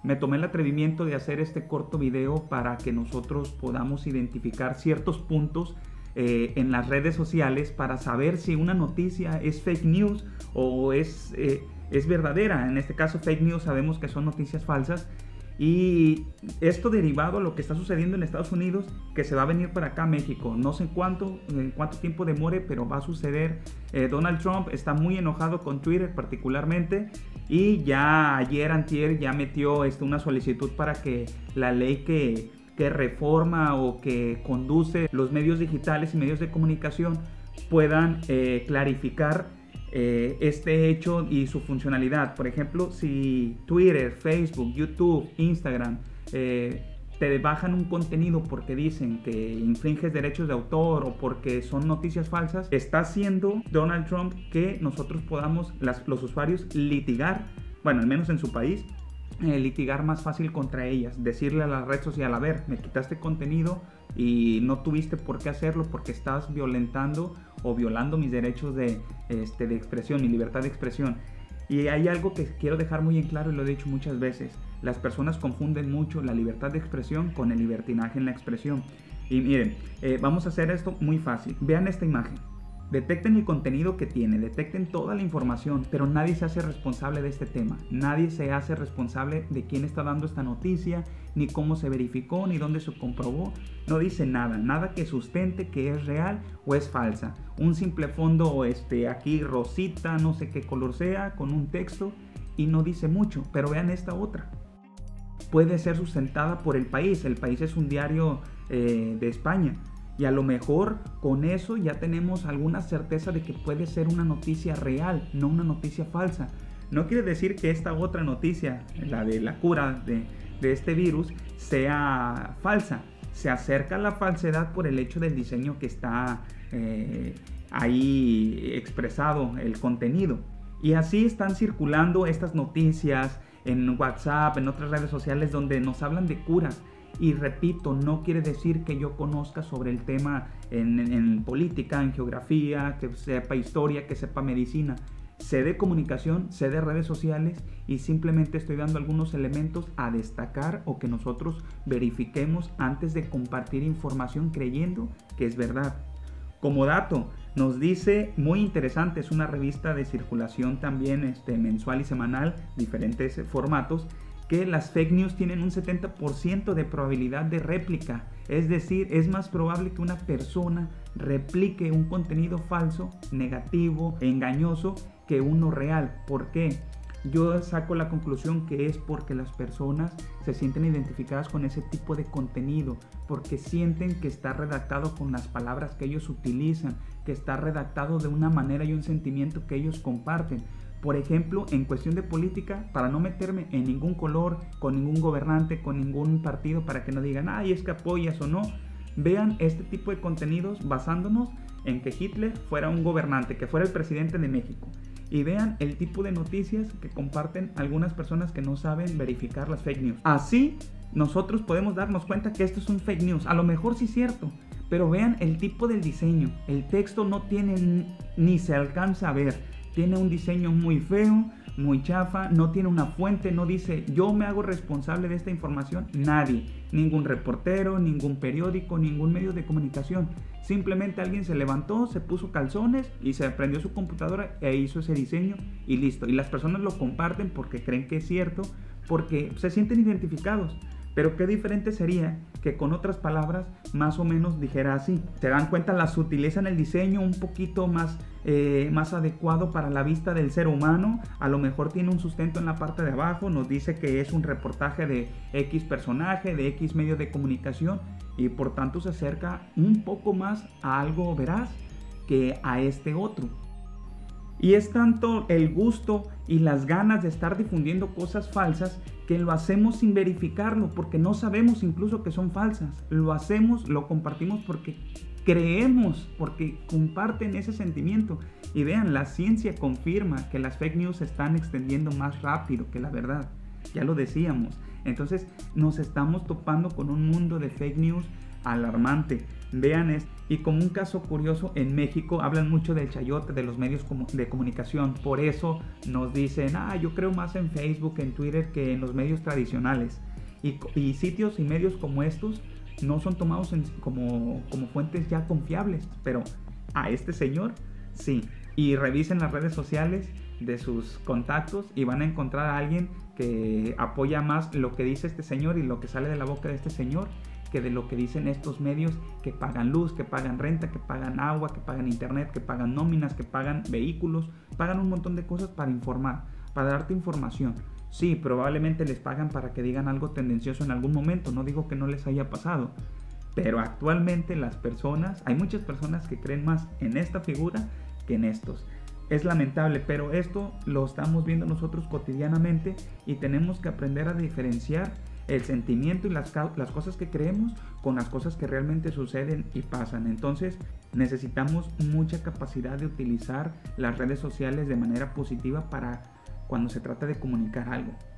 me tomé el atrevimiento de hacer este corto video para que nosotros podamos identificar ciertos puntos en las redes sociales para saber si una noticia es fake news o es verdadera. En este caso fake news sabemos que son noticias falsas, y esto derivado a lo que está sucediendo en Estados Unidos, que se va a venir para acá a México. No sé cuánto tiempo demore, pero va a suceder. Donald Trump está muy enojado con Twitter particularmente, y ya ayer, antier, ya metió una solicitud para que la ley que reforma o que conduce los medios digitales y medios de comunicación puedan clarificar este hecho y su funcionalidad. Por ejemplo, si Twitter, Facebook, YouTube, Instagram te bajan un contenido porque dicen que infringes derechos de autor o porque son noticias falsas, está haciendo Donald Trump que nosotros podamos, los usuarios, litigar, bueno, al menos en su país, litigar más fácil contra ellas, decirle a la red social: a ver, me quitaste contenido y no tuviste por qué hacerlo porque estás violentando o violando mis derechos de expresión, mi libertad de expresión. Y hay algo que quiero dejar muy en claro, y lo he dicho muchas veces: las personas confunden mucho la libertad de expresión con el libertinaje en la expresión. Y miren, vamos a hacer esto muy fácil. Vean esta imagen. Detecten el contenido que tiene, detecten toda la información, pero nadie se hace responsable de este tema. Nadie se hace responsable de quién está dando esta noticia, ni cómo se verificó, ni dónde se comprobó. No dice nada que sustente que es real o es falsa. Un simple fondo aquí rosita, no sé qué color sea, con un texto, y no dice mucho. Pero vean esta otra. Puede ser sustentada por El País. El País es un diario de España. Y a lo mejor con eso ya tenemos alguna certeza de que puede ser una noticia real, no una noticia falsa. No quiere decir que esta otra noticia, la de la cura de este virus, sea falsa. Se acerca a la falsedad por el hecho del diseño que está ahí expresado, el contenido. Y así están circulando estas noticias en WhatsApp, en otras redes sociales donde nos hablan de curas. Y repito, no quiere decir que yo conozca sobre el tema en política, en geografía, que sepa historia, que sepa medicina. Sé de comunicación, sé de redes sociales, y simplemente estoy dando algunos elementos a destacar o que nosotros verifiquemos antes de compartir información creyendo que es verdad. Como dato, nos dice, muy interesante, es una revista de circulación también mensual y semanal, diferentes formatos, que las fake news tienen un 70% de probabilidad de réplica. Es decir, es más probable que una persona replique un contenido falso, negativo, engañoso, que uno real. ¿Por qué? Yo saco la conclusión que es porque las personas se sienten identificadas con ese tipo de contenido, porque sienten que está redactado con las palabras que ellos utilizan, que está redactado de una manera y un sentimiento que ellos comparten. Por ejemplo, en cuestión de política, para no meterme en ningún color, con ningún gobernante, con ningún partido, para que no digan, ay, es que apoyas o no, vean este tipo de contenidos basándonos en que Hitler fuera un gobernante, que fuera el presidente de México. Y vean el tipo de noticias que comparten algunas personas que no saben verificar las fake news. Así, nosotros podemos darnos cuenta que esto es un fake news. A lo mejor sí es cierto, pero vean el tipo del diseño. El texto no tiene ni se alcanza a ver. Tiene un diseño muy feo, muy chafa, no tiene una fuente, no dice yo me hago responsable de esta información. Nadie, ningún reportero, ningún periódico, ningún medio de comunicación. Simplemente alguien se levantó, se puso calzones y se prendió su computadora e hizo ese diseño y listo. Y las personas lo comparten porque creen que es cierto, porque se sienten identificados. Pero qué diferente sería que con otras palabras más o menos dijera así. ¿Se dan cuenta la sutileza en el diseño? Un poquito más adecuado para la vista del ser humano. A lo mejor tiene un sustento en la parte de abajo. Nos dice que es un reportaje de X personaje, de X medio de comunicación. Y por tanto se acerca un poco más a algo veraz que a este otro. Y es tanto el gusto y las ganas de estar difundiendo cosas falsas que lo hacemos sin verificarlo, porque no sabemos incluso que son falsas. Lo hacemos, lo compartimos porque creemos, porque comparten ese sentimiento. Y vean, la ciencia confirma que las fake news se están extendiendo más rápido que la verdad. Ya lo decíamos. Entonces nos estamos topando con un mundo de fake news alarmante. Vean esto. Y como un caso curioso, en México hablan mucho del chayote, de los medios de comunicación. Por eso nos dicen, yo creo más en Facebook, en Twitter, que en los medios tradicionales. Y sitios y medios como estos no son tomados como fuentes ya confiables. Pero a este señor, sí. Y revisen las redes sociales de sus contactos y van a encontrar a alguien que apoya más lo que dice este señor y lo que sale de la boca de este señor que de lo que dicen estos medios que pagan luz, que pagan renta, que pagan agua, que pagan internet, que pagan nóminas, que pagan vehículos, pagan un montón de cosas para informar, para darte información. Sí, probablemente les pagan para que digan algo tendencioso en algún momento, no digo que no les haya pasado, pero actualmente hay muchas personas que creen más en esta figura que en estos. Es lamentable, pero esto lo estamos viendo nosotros cotidianamente y tenemos que aprender a diferenciar el sentimiento y las cosas que creemos con las cosas que realmente suceden y pasan. Entonces necesitamos mucha capacidad de utilizar las redes sociales de manera positiva para cuando se trata de comunicar algo.